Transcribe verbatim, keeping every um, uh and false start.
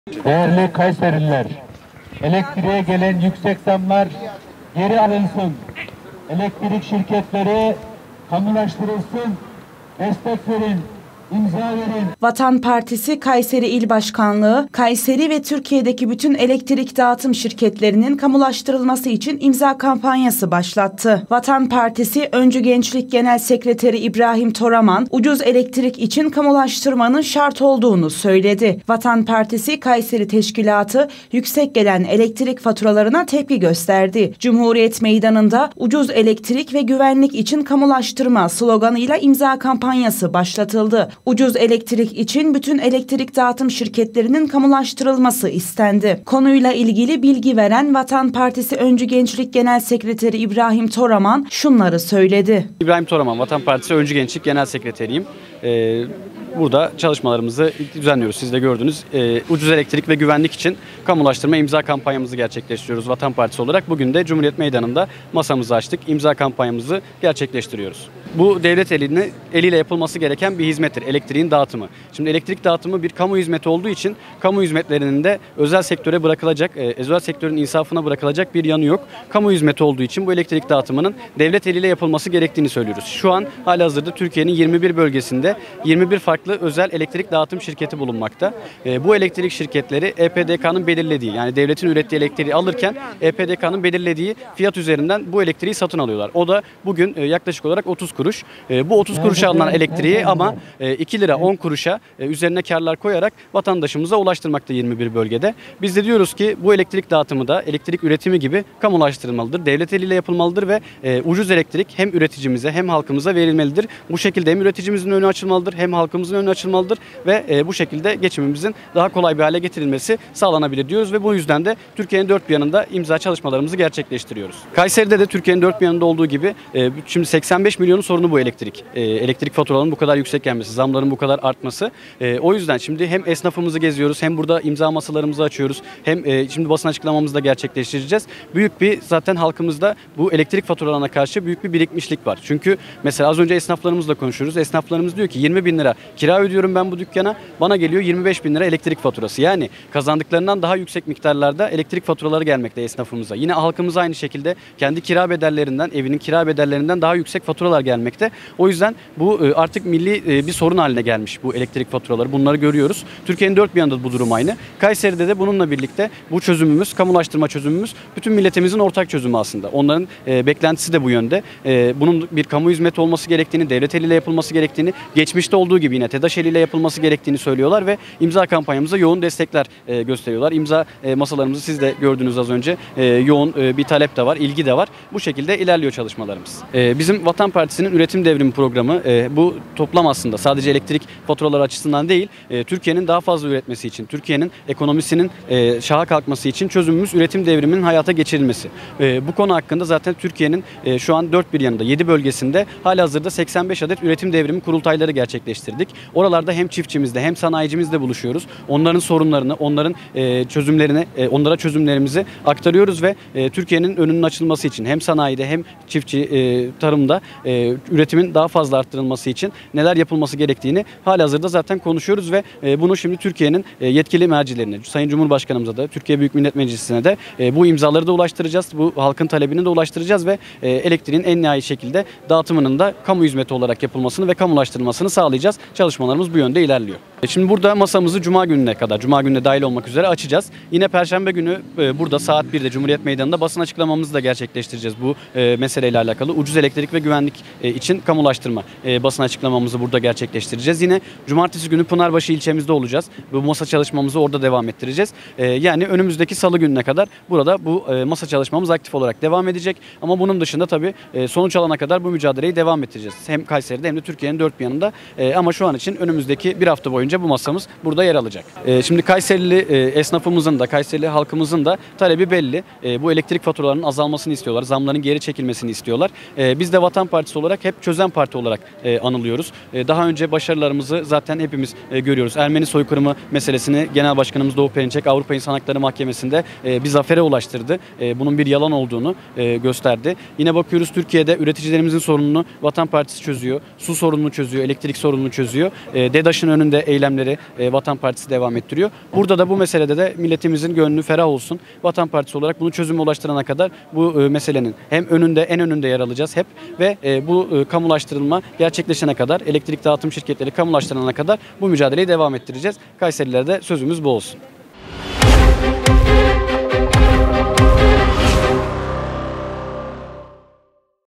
Değerli Kayserililer, elektriğe gelen yüksek zamlar geri alınsın. Elektrik şirketleri kamulaştırılsın. Destek verin. İmza verin. Vatan Partisi Kayseri İl Başkanlığı, Kayseri ve Türkiye'deki bütün elektrik dağıtım şirketlerinin kamulaştırılması için imza kampanyası başlattı. Vatan Partisi Öncü Gençlik Genel Sekreteri İbrahim Toraman, ucuz elektrik için kamulaştırmanın şart olduğunu söyledi. Vatan Partisi Kayseri Teşkilatı, yüksek gelen elektrik faturalarına tepki gösterdi. Cumhuriyet Meydanı'nda ucuz elektrik ve güvenlik için kamulaştırma sloganıyla imza kampanyası başlatıldı. Ucuz elektrik için bütün elektrik dağıtım şirketlerinin kamulaştırılması istendi. Konuyla ilgili bilgi veren Vatan Partisi Öncü Gençlik Genel Sekreteri İbrahim Toraman şunları söyledi. İbrahim Toraman, Vatan Partisi Öncü Gençlik Genel Sekreteriyim. Ee, burada çalışmalarımızı düzenliyoruz. Siz de gördünüz. Ee, ucuz elektrik ve güvenlik için kamulaştırma imza kampanyamızı gerçekleştiriyoruz Vatan Partisi olarak. Bugün de Cumhuriyet Meydanı'nda masamızı açtık. İmza kampanyamızı gerçekleştiriyoruz. Bu devlet eline, eliyle yapılması gereken bir hizmettir. Elektriğin dağıtımı. Şimdi elektrik dağıtımı bir kamu hizmeti olduğu için kamu hizmetlerinin de özel sektöre bırakılacak, e, özel sektörün insafına bırakılacak bir yanı yok. Kamu hizmeti olduğu için bu elektrik dağıtımının devlet eliyle yapılması gerektiğini söylüyoruz. Şu an halihazırda Türkiye'nin yirmi bir bölgesinde yirmi bir farklı özel elektrik dağıtım şirketi bulunmakta. E, bu elektrik şirketleri E P D K'nın belirlediği, yani devletin ürettiği elektriği alırken E P D K'nın belirlediği fiyat üzerinden bu elektriği satın alıyorlar. O da bugün e, yaklaşık olarak otuz kuruş. E, bu otuz kuruşa alınan elektriği ama e, iki lira on kuruşa e, üzerine karlar koyarak vatandaşımıza ulaştırmakta yirmi bir bölgede. Biz de diyoruz ki bu elektrik dağıtımı da elektrik üretimi gibi kamulaştırılmalıdır. Devlet eliyle yapılmalıdır ve e, ucuz elektrik hem üreticimize hem halkımıza verilmelidir. Bu şekilde hem üreticimizin önü açılmalıdır hem halkımızın önü açılmalıdır ve e, bu şekilde geçimimizin daha kolay bir hale getirilmesi sağlanabilir diyoruz ve bu yüzden de Türkiye'nin dört bir yanında imza çalışmalarımızı gerçekleştiriyoruz. Kayseri'de de Türkiye'nin dört bir yanında olduğu gibi e, şimdi seksen beş milyonun sorunu bu elektrik. E, elektrik faturalarının bu kadar yüksek gelmesi, zamların bu kadar artması. E, o yüzden şimdi hem esnafımızı geziyoruz hem burada imza masalarımızı açıyoruz. Hem e, şimdi basın açıklamamızı da gerçekleştireceğiz. Büyük bir zaten halkımızda bu elektrik faturalarına karşı büyük bir birikmişlik var. Çünkü mesela az önce esnaflarımızla konuşuyoruz. Esnaflarımız diyor ki yirmi bin lira kira ödüyorum ben bu dükkana. Bana geliyor yirmi beş bin lira elektrik faturası. Yani kazandıklarından daha yüksek miktarlarda elektrik faturaları gelmekte esnafımıza. Yine halkımıza aynı şekilde kendi kira bedellerinden, evinin kira bedellerinden daha yüksek faturalar gelmekte. O yüzden bu artık milli bir sorun haline gelmiş bu elektrik faturaları. Bunları görüyoruz. Türkiye'nin dört bir yanında bu durum aynı. Kayseri'de de bununla birlikte bu çözümümüz, kamulaştırma çözümümüz bütün milletimizin ortak çözümü aslında. Onların e, beklentisi de bu yönde. E, bunun bir kamu hizmeti olması gerektiğini, devlet eliyle yapılması gerektiğini, geçmişte olduğu gibi yine TEDAŞ eliyle yapılması gerektiğini söylüyorlar ve imza kampanyamıza yoğun destekler e, gösteriyorlar. İmza e, masalarımızı siz de gördünüz az önce. E, yoğun e, bir talep de var, ilgi de var. Bu şekilde ilerliyor çalışmalarımız. E, bizim Vatan Partisi'nin üretim devrimi programı e, bu toplam aslında sadece elektrik faturaları açısından değil, e, Türkiye'nin daha fazla üretmesi için, Türkiye'nin ekonomisinin e, şaha kalkması için çözümümüz üretim devriminin hayata geçirilmesi. E, bu konu hakkında zaten Türkiye'nin e, şu an dört bir yanında, yedi bölgesinde halihazırda seksen beş adet üretim devrimi kurultayları gerçekleştirdik. Oralarda hem çiftçimizle hem sanayicimizle buluşuyoruz. Onların sorunlarını, onların e, çözümlerini, e, onlara çözümlerimizi aktarıyoruz ve e, Türkiye'nin önünün açılması için hem sanayide hem çiftçi e, tarımda e, üretimin daha fazla arttırılması için neler yapılması gerektiğini halihazırda zaten konuşuyoruz ve e, bunu şimdi Türkiye'nin e, yetkili mercilerine, Sayın Cumhurbaşkanımıza da, Türkiye Büyük Millet Meclisi'ne de e, bu imzaları da ulaştıracağız. Bu halkın talebini de ulaştıracağız ve e, elektriğin en nihai şekilde dağıtımının da kamu hizmeti olarak yapılmasını ve kamulaştırılmasını sağlayacağız. Çalışmalarımız bu yönde ilerliyor. E, şimdi burada masamızı Cuma gününe kadar, Cuma gününe dahil olmak üzere açacağız. Yine Perşembe günü e, burada saat birde Cumhuriyet Meydanı'nda basın açıklamamızı da gerçekleştireceğiz bu e, meseleyle alakalı. Ucuz elektrik ve güvenlik e, için kamulaştırma e, basın açıklamamızı burada gerçekleştireceğiz. Yine Cumartesi günü Pınarbaşı ilçemizde olacağız. Bu masa çalışmamızı orada devam ettireceğiz. E, yani önümüzdeki Salı gününe kadar burada bu e, masa çalışmamız aktif olarak devam edecek. Ama bunun dışında tabii e, sonuç alana kadar bu mücadeleyi devam ettireceğiz. Hem Kayseri'de hem de Türkiye'nin dört bir yanında. E, ama şu an için önümüzdeki bir hafta boyunca bu masamız burada yer alacak. E, şimdi Kayserili e, esnafımızın da, Kayserili halkımızın da talebi belli. E, bu elektrik faturalarının azalmasını istiyorlar. Zamların geri çekilmesini istiyorlar. E, biz de Vatan Partisi olarak hep çözen parti olarak e, anılıyoruz. E, daha önce başarılarımızı zaten hepimiz e, görüyoruz. Ermeni soykırımı meselesini Genel Başkanımız Doğu Perinçek Avrupa İnsan Hakları Mahkemesi'nde e, bir zafere ulaştırdı. E, bunun bir yalan olduğunu e, gösterdi. Yine bakıyoruz Türkiye'de üreticilerimizin sorununu Vatan Partisi çözüyor. Su sorununu çözüyor, elektrik sorununu çözüyor. ediyor. E, DEDAŞ'ın önünde eylemleri e, Vatan Partisi devam ettiriyor. Burada da bu meselede de milletimizin gönlü ferah olsun. Vatan Partisi olarak bunu çözüme ulaştırana kadar bu e, meselenin hem önünde en önünde yer alacağız hep ve e, bu e, kamulaştırılma gerçekleşene kadar, elektrik dağıtım şirketleri kamulaştırılana kadar bu mücadeleyi devam ettireceğiz. Kayserililere de sözümüz bu olsun.